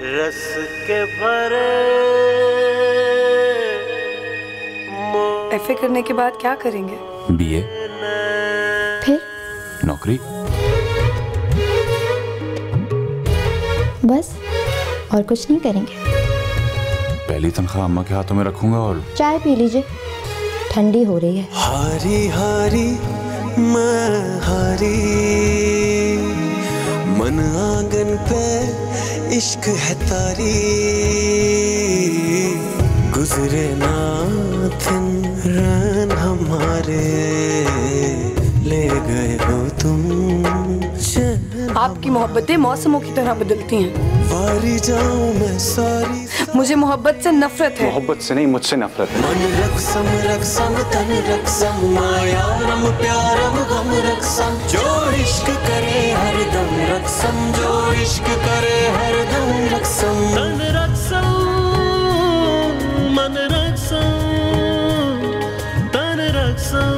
रस के भरे। एफए करने के बाद क्या करेंगे? बीए, फिर नौकरी, बस और कुछ नहीं करेंगे। पहली तनख्वाह अम्मा के हाथों में रखूंगा और चाय पी लीजिए, ठंडी हो रही है। हारी हारी मैं हारी, मन आंगन पे इश्क है तारी, गुजरे ना दिन रन हमारे, ले गए हो तुम। आपकी मोहब्बतें मौसमों की तरह बदलती हैं। वारी जाऊं मैं सारी, मुझे मोहब्बत से नफरत है। मोहब्बत से नहीं, मुझसे नफरत है। मन रक्सम तन रक्सम, माया रम प्यारम गम रक्सम, जो इश्क करे हरदम रक्सम, जो इश्क करे हरदम रक्सम। तन रक्सम मन रक्सम, तन रक्सम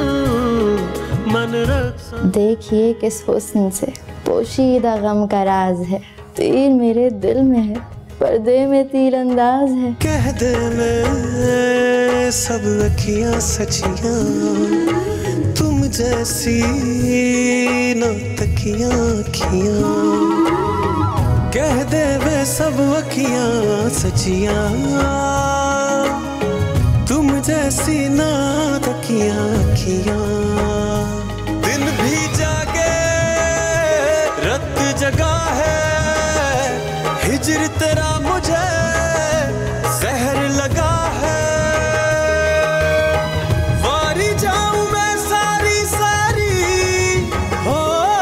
मन रक्सम। देखिए किस हुस्न से पोशीदा गम का राज है, तीर मेरे दिल में है, पर्दे में तीर अंदाज है। कह दे मैं सब अखियां सचियां, तुम जैसी ना तकियां अखियां। कह दे वे सब अखियां सचियां, तुम जैसी ना तकियां अखियां। दिन भी जागे रात जगा है, हिजर तेरा मुझे जहर लगा है। वारी जाऊं मैं सारी सारी, हो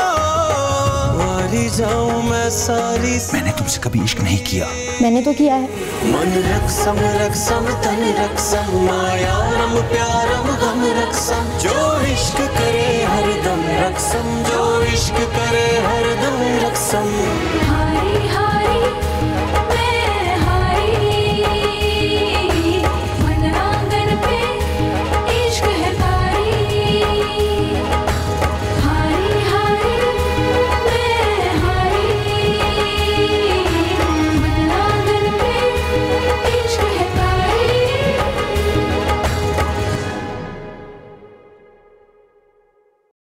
वारी जाऊं मैं सारी। मैंने तुमसे कभी इश्क नहीं किया। मैंने तो किया है। मन रक्सम रक्सम तन रक्सम, माया रम प्यारम गम